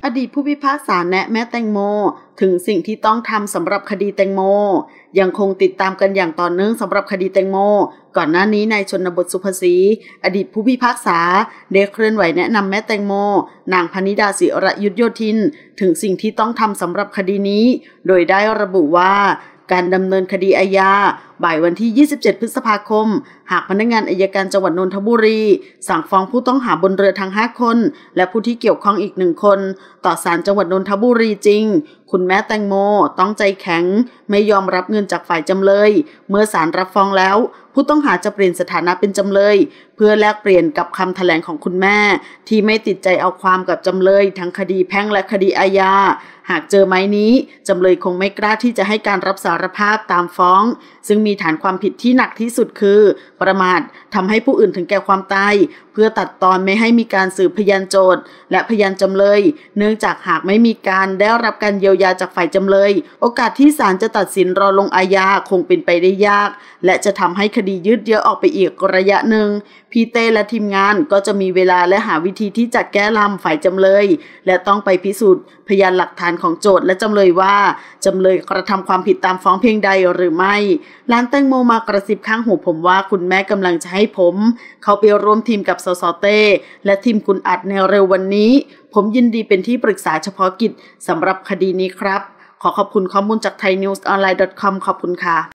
อดีตผู้พิพากษาแนะแม่แตงโมถึงสิ่งที่ต้องทำสำหรับคดีแตงโมยังคงติดตามกันอย่างต่อเนื่องสำหรับคดีแตงโมก่อนหน้านี้นายชนบทสุภศรีอดีตผู้พิพากษาได้เคลื่อนไหวแนะนำแม่แตงโมนางพนิดาศิระยุทธโยธินถึงสิ่งที่ต้องทำสำหรับคดีนี้โดยได้ระบุว่าการดำเนินคดีอาญาบ่ายวันที่ 27 พฤษภาคมหากพนักงานอัยการจังหวัดนนทบุรีสั่งฟ้องผู้ต้องหาบนเรือทั้ง 5 คนและผู้ที่เกี่ยวข้องอีก 1 คนต่อศาลจังหวัดนนทบุรีจริงคุณแม่แตงโมต้องใจแข็งไม่ยอมรับเงินจากฝ่ายจำเลยเมื่อศาลรับฟ้องแล้วผู้ต้องหาจะเปลี่ยนสถานะเป็นจำเลยเพื่อแลกเปลี่ยนกับคำแถลงของคุณแม่ที่ไม่ติดใจเอาความกับจำเลยทั้งคดีแพ่งและคดีอาญาหากเจอไม้นี้จำเลยคงไม่กล้าที่จะให้การรับสารภาพตามฟ้องซึ่งมีฐานความผิดที่หนักที่สุดคือประมาททำให้ผู้อื่นถึงแก่ความตายเพื่อตัดตอนไม่ให้มีการสืบพยานโจทก์และพยานจำเลยเนื่องจากหากไม่มีการได้รับการเยียวยาจากฝ่ายจำเลยโอกาสที่ศาลจะตัดสินรอลงอาญาคงเป็นไปได้ยากและจะทำให้คดียืดเยื้อออกไปอีกระยะหนึ่งพี่เต้และทีมงานก็จะมีเวลาและหาวิธีที่จะแก้ลำฝ่ายจำเลยและต้องไปพิสูจน์พยานหลักฐานของโจทก์และจำเลยว่าจำเลยกระทำความผิดตามฟ้องเพียงใดหรือไม่ร้านแตงโมมากระซิบข้างหูผมว่าคุณแม่กำลังจะให้ผมเขาไปร่วมทีมกับสสเต้และทีมคุณอัดในเร็ววันนี้ผมยินดีเป็นที่ปรึกษาเฉพาะกิจสำหรับคดีนี้ครับขอขอบคุณข้อมูลจาก thainewsonline.com ขอบคุณค่ะ